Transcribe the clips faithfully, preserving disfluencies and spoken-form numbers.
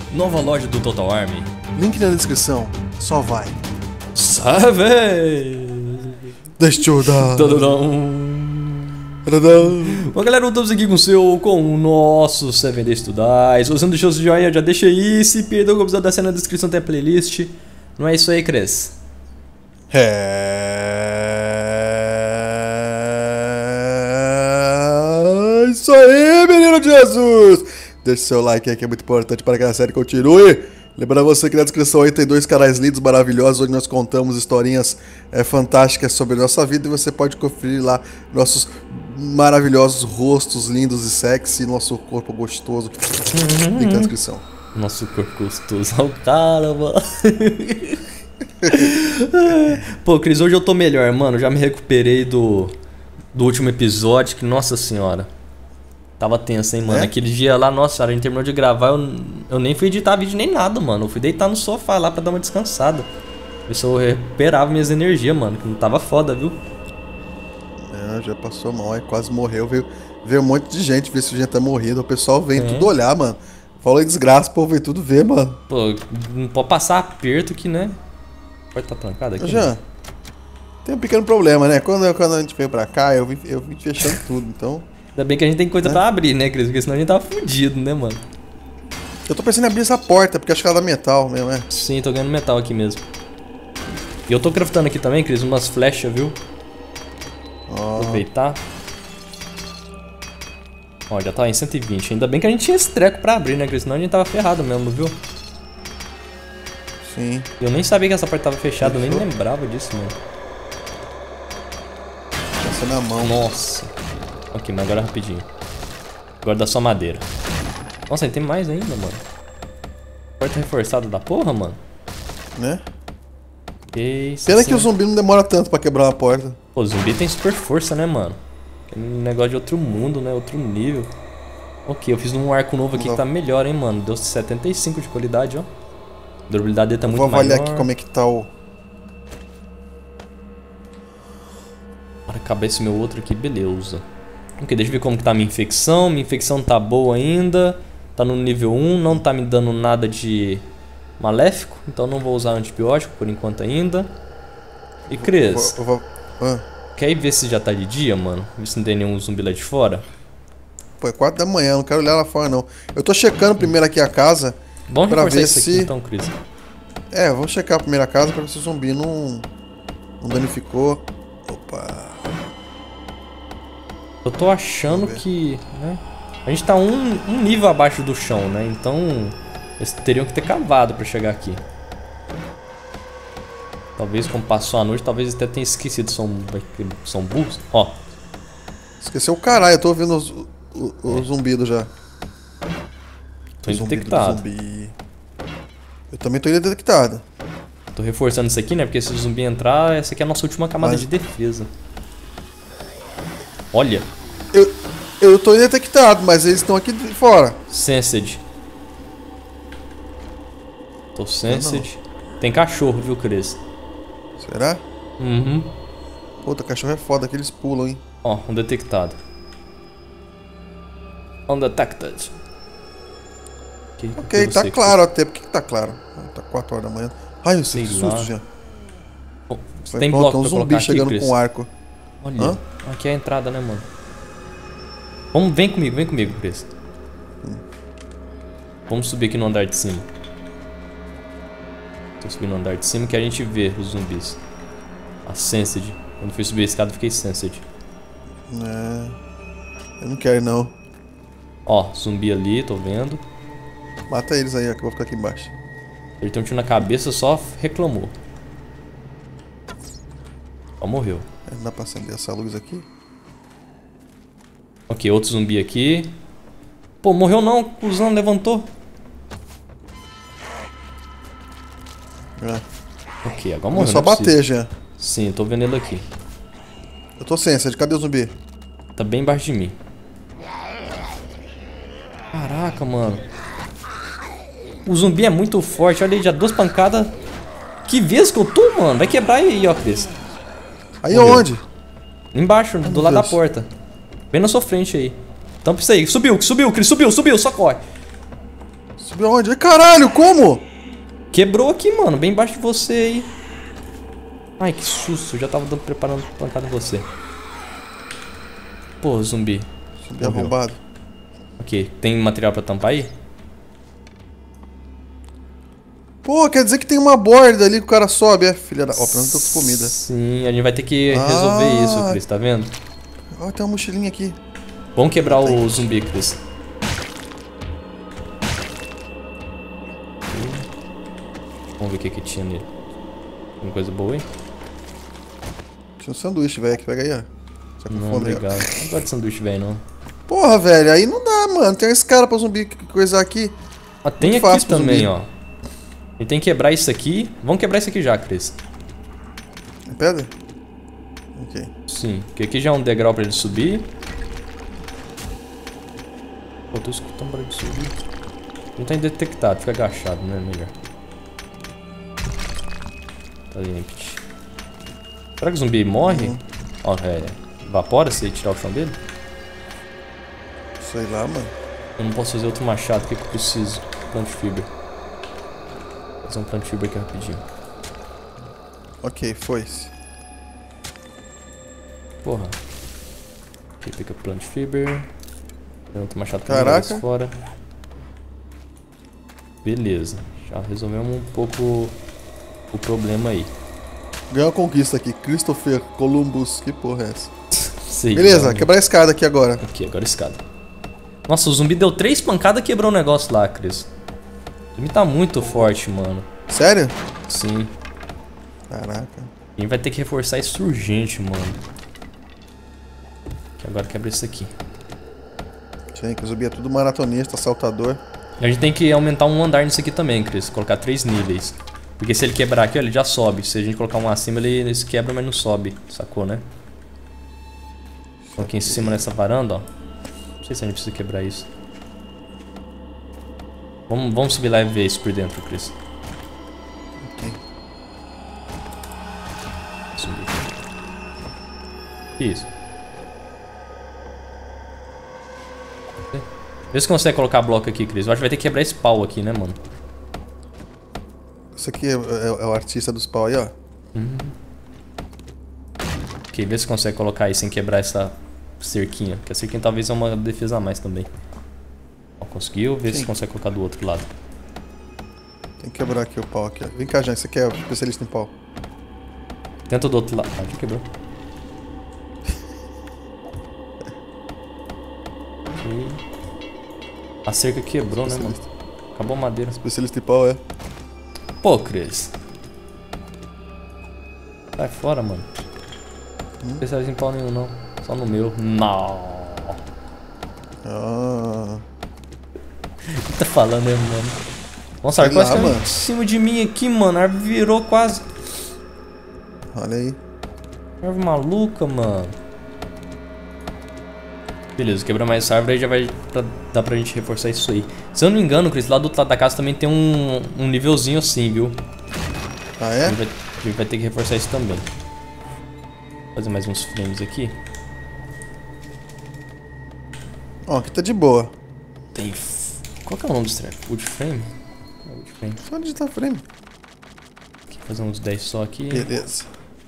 Nova loja do Total Army. Link na descrição. Só vai. Sabe? Deixa eu dar. Bom, galera, voltamos aqui com o seu, com o nosso seven Days to Die. Se você não deixou o seu joinha, já deixa aí. Se perdeu o episódio da cena na descrição, tem a playlist. Não é isso aí, Cres? É isso aí, menino de Jesus! Deixe seu like aí que é muito importante para que a série continue. Lembrando você que na descrição aí tem dois canais lindos, maravilhosos, onde nós contamos historinhas é, fantásticas sobre a nossa vida. E você pode conferir lá nossos maravilhosos rostos lindos e sexy, nosso corpo gostoso. Link na descrição. Nosso corpo gostoso. Olha o cara, mano. Pô, Cris, hoje eu tô melhor, mano. Já me recuperei do, do último episódio, que, nossa senhora, tava tenso, hein, mano. É? Aquele dia lá, nossa, a gente terminou de gravar, eu, eu nem fui editar vídeo nem nada, mano. Eu fui deitar no sofá lá pra dar uma descansada. Ver se eu recuperava minhas energias, mano, que não tava foda, viu? É, já passou mal, aí quase morreu. Veio, veio um monte de gente ver se o gente tá morrido. O pessoal vem é. tudo olhar, mano. Falou em desgraça, o povo veio tudo ver, mano. Pô, não pode passar aperto que, né? Pode estar trancado aqui? Já. Tem um pequeno problema, né? Quando, quando a gente veio pra cá, eu vim, eu vim fechando tudo, então... Ainda bem que a gente tem coisa né? pra abrir, né, Cris? Porque senão a gente tava fudido, né, mano? Eu tô pensando em abrir essa porta, porque acho que ela é metal mesmo, né? Sim, tô ganhando metal aqui mesmo. E eu tô craftando aqui também, Cris, umas flechas, viu? Oh. Aproveitar. Ó, já tá em cento e vinte. Ainda bem que a gente tinha esse treco pra abrir, né, Cris? Senão a gente tava ferrado mesmo, viu? Sim. Eu nem sabia que essa porta tava fechada, eu nem lembrava disso, mano. Passa na mão. Nossa. Ok, mas agora rapidinho. Agora dá só madeira. Nossa, tem mais ainda, mano. Porta reforçada da porra, mano. Né? Que isso, Pena assim, que o zumbi não demora tanto pra quebrar uma porta. Pô, o zumbi tem super força, né, mano? É um negócio de outro mundo, né? Outro nível. Ok, eu fiz um arco novo aqui que tá melhor, hein, mano. Deu setenta e cinco de qualidade, ó. A durabilidade dele tá muito maior. Vou avaliar aqui como é que tá o... Para acabar esse meu outro aqui, beleza. Ok, deixa eu ver como que tá a minha infecção. Minha infecção tá boa ainda. Tá no nível um, não tá me dando nada de maléfico. Então não vou usar antibiótico por enquanto ainda. E Cris, eu vou, eu vou... Ah. Quer ir ver se já tá de dia, mano? Ver se não tem nenhum zumbi lá de fora. Pô, é quatro da manhã, não quero olhar lá fora não. Eu tô checando primeiro aqui a casa. Vamos pra ver isso se... aqui então, Cris. É, vamos checar a primeira casa pra ver se o zumbi não... Não danificou. Opa. Eu tô achando que... Né? A gente tá um, um nível abaixo do chão, né? Então... Eles teriam que ter cavado pra chegar aqui. Talvez, como passou a noite, talvez até tenha esquecido. São, são burros. Ó. Esqueceu o caralho, eu tô ouvindo os, os, os é. zumbidos já. Tô detectado. Zumbi. Eu também tô detectado. Tô reforçando isso aqui, né? Porque se o zumbi entrar, essa aqui é a nossa última camada Mas... de defesa. Olha. Eu, eu tô detectado, mas eles estão aqui fora. Sensed. Tô sensed. Tem cachorro, viu, Cris? Será? Uhum. Puta, cachorro é foda que eles pulam, hein? Ó, um detectado. Undetected. Ok, okay tá claro até. Por que, que tá claro? Tá quatro horas da manhã. Ai, eu sei que susto já. Oh, tem bloco um pra zumbi colocar chegando aqui, com arco. Olha, Hã? aqui é a entrada, né, mano? Vamos, vem comigo, vem comigo, Cris. Hum. Vamos subir aqui no andar de cima. Tô subindo no andar de cima que a gente vê os zumbis. A Sensed. Quando fui subir a escada, fiquei Sensed. É... Eu não quero, não. Ó, zumbi ali, tô vendo. Mata eles aí, ó, que eu vou ficar aqui embaixo. Ele tem um tiro na cabeça, só reclamou. Ó, morreu. É, não dá pra acender essa luz aqui? Ok, outro zumbi aqui. Pô, morreu não, o cuzão levantou. É. Ok, agora morreu. É só bater já. Sim, tô vendo ele aqui. Eu tô sem, cadê o zumbi? Tá bem embaixo de mim. Caraca, mano. O zumbi é muito forte. Olha aí, já duas pancadas. Que vez que eu tô, mano? Vai quebrar aí, ó, Cris. Aí onde? Embaixo, do Meu lado Deus. da porta. Bem na sua frente aí. Tampa isso aí. Subiu, subiu, Cris, subiu, subiu, só corre. Subiu onde? Ai, caralho, como? Quebrou aqui, mano. Bem embaixo de você aí. Ai, que susto. Eu já tava dando, preparando pancada em você. Pô, zumbi. Zumbi arrombado. Ok. Tem material pra tampar aí? Pô, quer dizer que tem uma borda ali que o cara sobe, é? Filha da... Ó, pelo menos tô com comida. Sim, a gente vai ter que resolver ah. isso, Cris. Tá vendo? Ó, tem uma mochilinha aqui. Vamos quebrar o zumbi, Cris. Vamos ver o que que tinha nele. Tem coisa boa aí? Tinha um sanduíche, velho, que pega aí, ó. Só não, fome, obrigado. Ó. Não gosto de sanduíche, velho, não. Porra, velho, aí não dá, mano. Tem esse cara pra zumbi coisar aqui. Ah, tem muito aqui também, ó. E tem que quebrar isso aqui. Vamos quebrar isso aqui já, Cris. É pedra? Ok. Sim, porque aqui já é um degrau pra ele subir. Pô, tô escutando barulho de subir. Não tá indetectado, fica agachado, né? Melhor. Tá empty. Será que o zumbi morre? Uhum. Ó, é, evapora se ele tirar o chão dele? Sei lá, mano. Eu não posso fazer outro machado, o que que eu preciso? Plant fiber. Vou fazer um plant fiber aqui rapidinho. Ok, foi-se. Porra. Aqui fica plant fiber. Tem outro machado Caraca. fora. Beleza. Já resolvemos um pouco o problema aí. Ganhou a conquista aqui. Christopher Columbus. Que porra é essa? Sei, beleza, não, quebrar a escada aqui agora. Aqui, agora a escada. Nossa, o zumbi deu três pancadas e quebrou o negócio lá, Cris. O zumbi tá muito forte, mano. Sério? Sim. Caraca. A gente vai ter que reforçar isso urgente, mano. Que agora quebra isso aqui. Gente, que o zumbi é tudo maratonista, assaltador. E a gente tem que aumentar um andar nisso aqui também, Cris. Colocar três níveis. Porque se ele quebrar aqui, ó, ele já sobe. Se a gente colocar um acima, ele, ele se quebra, mas não sobe. Sacou, né? Então aqui em cima nessa varanda, ó. Não sei se a gente precisa quebrar isso. Vamos, vamos subir lá e ver isso por dentro, Cris. Ok. Subir. Isso. Vê se consegue colocar bloco aqui, Cris. Eu acho que vai ter que quebrar esse pau aqui, né, mano? Esse aqui é, é, é o artista dos pau aí, ó. Hum. Ok, vê se consegue colocar aí sem quebrar essa cerquinha. Porque a cerquinha talvez é uma defesa a mais também. Ó, conseguiu? Vê Sim. se consegue colocar do outro lado. Tem que quebrar aqui o pau aqui, ó. Vem cá, Jean, você que é o especialista em pau. Tenta do outro lado. Ah, já quebrou. Ok. A cerca quebrou, né, mano? Acabou a madeira. Especialista em pau, é. Pô, Cris. Sai fora, mano. Não Hum? precisa em pau nenhum, não. Só no meu. Não. Ah. O que tá falando aí, mano? Nossa, a Sei árvore quase lá, caiu mano. em cima de mim aqui, mano. A árvore virou quase. Olha aí. Árvore maluca, mano. Beleza, quebra mais essa árvore aí já vai pra, dar pra gente reforçar isso aí. Se eu não me engano, Cris, lá do outro lado da casa também tem um, um nívelzinho assim, viu? Ah, A é? gente, vai, a gente vai ter que reforçar isso também. Vou fazer mais uns frames aqui. Ó, aqui tá de boa. Tem... Qual que é o nome desse trem? Wood frame? É wood frame. Só digitar frame. Aqui, fazer uns dez só aqui. Beleza.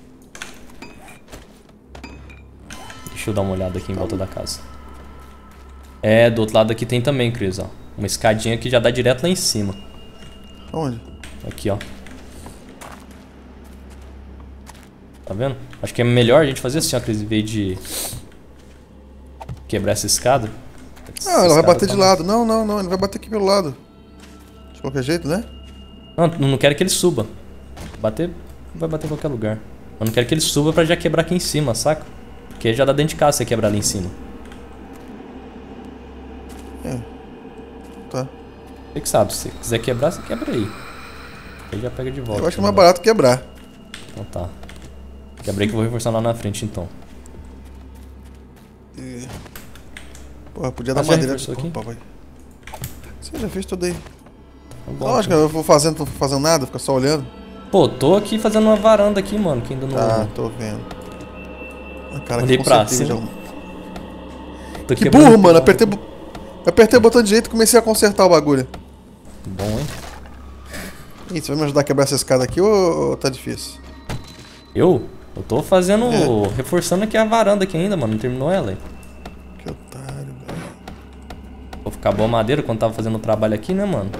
Deixa eu dar uma olhada aqui em volta da casa. É, do outro lado aqui tem também, Cris, ó. Uma escadinha que já dá direto lá em cima. Onde? Aqui, ó. Tá vendo? Acho que é melhor a gente fazer assim, ó, Cris, em vez de quebrar essa escada. Essa Ah, ela vai escada bater tá de mais- lado. Não, não, não. Ele vai bater aqui pelo lado. De qualquer jeito, né? Não, não quero que ele suba. Bater, vai bater em qualquer lugar. Eu não quero que ele suba pra já quebrar aqui em cima, saca? Porque já dá dentro de casa você quebrar ali em cima. É. Tá. Você que sabe, se você quiser quebrar, você quebra aí. Aí já pega de volta. Eu acho que é mais barato quebrar. Então tá. Quebrei que eu vou reforçar lá na frente então. E... Porra, podia dar Ah, já madeira. reforçou aqui? Opa, vai. Você já fez tudo aí. Tá bom, Lógico, eu vou fazendo, não vou fazendo nada, fica só olhando. Pô, tô aqui fazendo uma varanda aqui, mano, que ainda não... Ah, tô vendo. Ah, cara, Andei que pra consertei cima. já. Tô Que quebrando burro, aqui, mano. ó. Apertei, bo- apertei o botão de jeito e comecei a consertar o bagulho. Bom, hein? Ih, você vai me ajudar a quebrar essa escada aqui ou, ou tá difícil? Eu? Eu tô fazendo... É. Reforçando aqui a varanda aqui ainda, mano. Não terminou ela, hein? Que otário, velho. Vou ficar boa madeira quando tava fazendo o trabalho aqui, né, mano?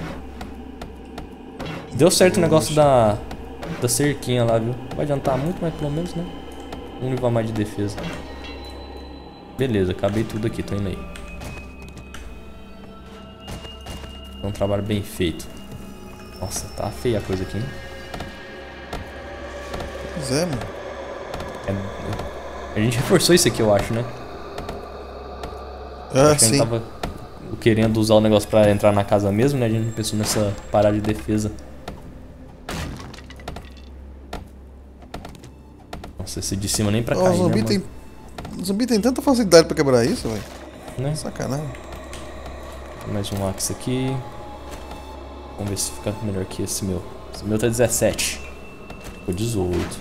Deu certo o negócio da... Da cerquinha lá, viu? Vai adiantar muito, mas pelo menos, né? Um nível a mais de defesa. Beleza, acabei tudo aqui, tô indo aí. É um trabalho bem feito. Nossa, tá feia a coisa aqui, hein? Pois é, mano. É... A gente reforçou isso aqui, eu acho, né? Ah, acho que a sim. gente tava querendo usar o negócio pra entrar na casa mesmo, né? A gente pensou nessa parada de defesa. Nossa, esse de cima nem pra Oh, cair, o zumbi né, tem. O zumbi tem tanta facilidade pra quebrar isso, velho. né? Sacanagem. Mais um axe aqui. Vamos ver se fica melhor que esse meu. Esse meu tá dezessete. Ficou dezoito.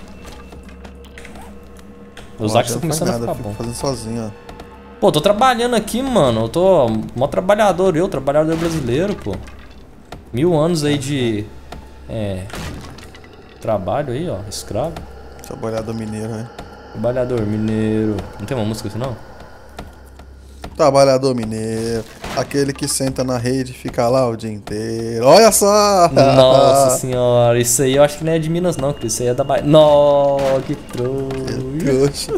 Os Ó, axes já estão não faz começando a nada, ficar fico bom. fazendo sozinho, ó. Pô, tô trabalhando aqui, mano. Eu tô mó trabalhador, eu, trabalhador brasileiro, pô. Mil anos aí de... É... Trabalho aí, ó. Escravo. Trabalhador mineiro, né? Trabalhador mineiro. Não tem uma música assim, não? Trabalhador mineiro. Aquele que senta na rede e fica lá o dia inteiro. Olha só! Nossa senhora. Isso aí eu acho que não é de Minas, não. Isso aí é da Bahia. Nossa, que trouxa.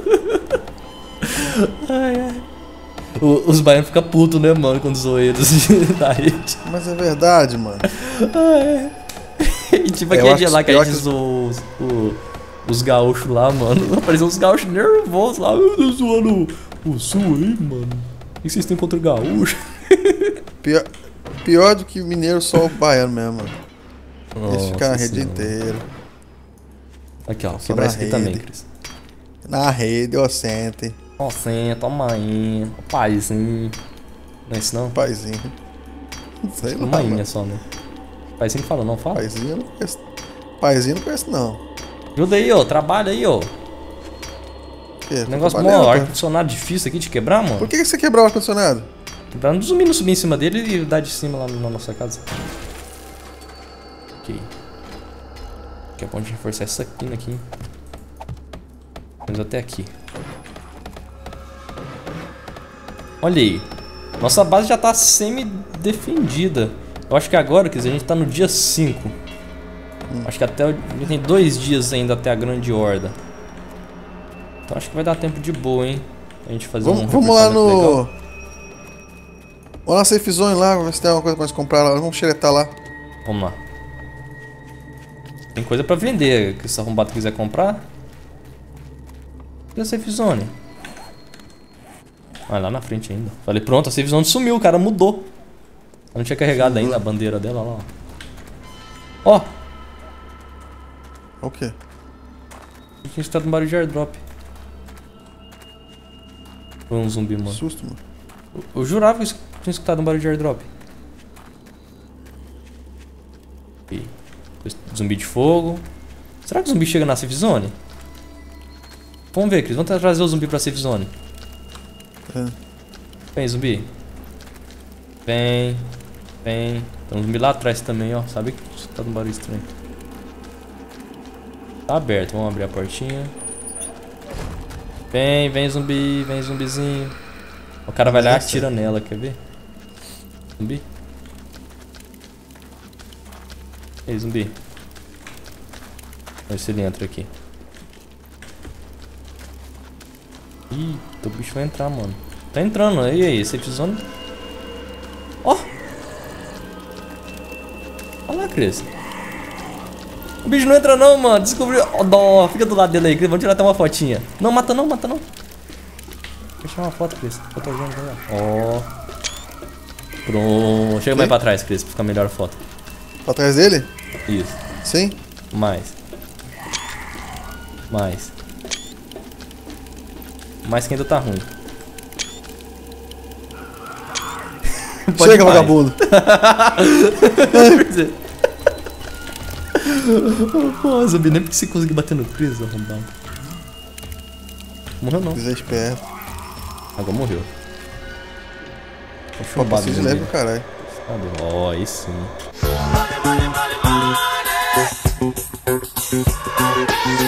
Ai, ai. O, os baianos ficam putos, né, mano, quando zoam eles da rede. Mas é verdade, mano. Ai. E tipo Eu aquele acho dia lá que a pior gente que- zoou os, o- os gaúchos lá, mano. Apareceu uns gaúchos nervosos lá. Eu tô zoando o, o sul aí, mano. O que vocês têm contra o gaúcho? Pior, pior do que mineiro, só o baiano mesmo, mano. Eles ficam na Nossa rede Senhora. inteira. Aqui, ó. Só Quebrar na isso aqui rede. também, Cris. Na rede, ó, sente. Ó, senta, ó, mainha. Ó, paizinho. Não é isso não? Paizinho. Sei lá, Mainha mano. só, né? Paizinho não fala, não fala? Paizinho eu não conheço. Paizinho eu não conheço, não. Ajuda aí, ó. Trabalha aí, ó. Que? Tô Negócio trabalhando, mó tá? ar-condicionado difícil aqui de quebrar, mano. Por que que você quebrou o ar-condicionado? Pra não zumbi não subir em cima dele e dar de cima lá na nossa casa. Ok. Aqui é bom de reforçar essa quina aqui. Vamos até aqui. Olha aí. Nossa base já tá semi-defendida. Eu acho que agora, quer dizer, a gente tá no dia cinco. Hum. Acho que até... A gente tem dois dias ainda até a grande horda. Então acho que vai dar tempo de boa, hein? A gente fazer Vamos, um vamos lá reforçamento no... legal. Vamos na Safe Zone lá, ver se tem alguma coisa pra nós comprar lá. Vamos xeretar lá. Vamos lá. Tem coisa pra vender, que esse arrombado quiser comprar. E a Safe Zone? Ah, lá na frente ainda. Falei, pronto, a Safe Zone sumiu, o cara mudou. Eu não tinha carregado ainda a bandeira dela, lá, ó. Ó, O quê? a gente tá no barulho de airdrop. Foi um zumbi, mano. Susto, mano. Eu, eu jurava que eu tinha escutado um barulho de airdrop. E zumbi de fogo. Será que o zumbi chega na safe zone? Vamos ver, Cris. Vamos trazer o zumbi pra safe zone. É. Vem, zumbi. Vem. Vem. Tem um zumbi lá atrás também, ó. Sabe que tá dando barulho estranho. Tá aberto. Vamos abrir a portinha. Vem, vem zumbi. Vem zumbizinho. O cara vai lá e atira nela. Quer ver? Zumbi. Ei, zumbi. Vamos ver se ele entra aqui. Ih, o bicho vai entrar, mano. Tá entrando, aí, aí, safe zone. Ó! Olha lá, Cris. O bicho não entra não, mano. Descobriu. Ó, dó. Fica do lado dele aí, Cris. Vamos tirar até uma fotinha. Não, mata não, mata não. Deixa eu tirar uma foto, Cris. Fotojão, ó. Pronto. Chega mais pra trás, Cris, pra ficar melhor a foto. Pra trás dele? Isso. Sim? Mais. Mais. Mais que ainda tá ruim. Pode Chega, ir mais. vagabundo. Pô, zumbi, nem porque você conseguiu bater no Chris, arrombado. Morreu não. Fiz esperto. Agora morreu. Pô, passei de leve, caralho. Cadê? Ó, aí sim. Money, money, money, money.